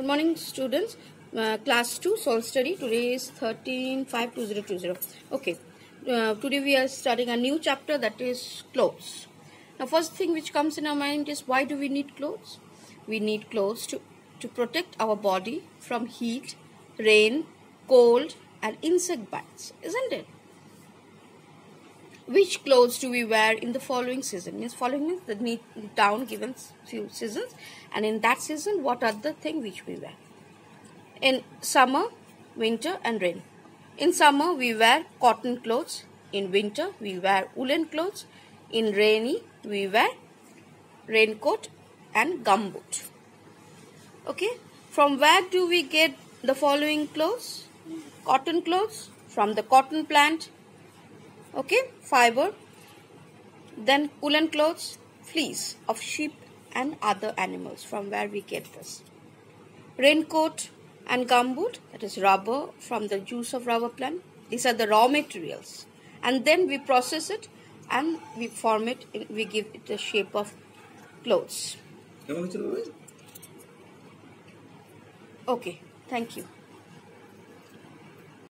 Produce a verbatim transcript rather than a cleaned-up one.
Good morning, students. Uh, class two, Soul Study. Today is thirteen five twenty twenty. Okay. Uh, today we are starting a new chapter, that is clothes. Now, first thing which comes in our mind is, why do we need clothes? We need clothes to, to protect our body from heat, rain, cold, and insect bites, isn't it? Which clothes do we wear in the following season? Means following means the need down given few seasons, and in that season what are the things which we wear? In summer, winter and rain. In summer we wear cotton clothes. In winter we wear woolen clothes. In rainy we wear raincoat and gumboot. Okay. From where do we get the following clothes? Cotton clothes from the cotton plant. Okay, fiber. Then woolen clothes, fleece of sheep and other animals, from where we get this. Raincoat and gumboot, that is rubber from the juice of rubber plant. These are the raw materials, and then we process it and we form it, in, we give it the shape of clothes. Okay, thank you.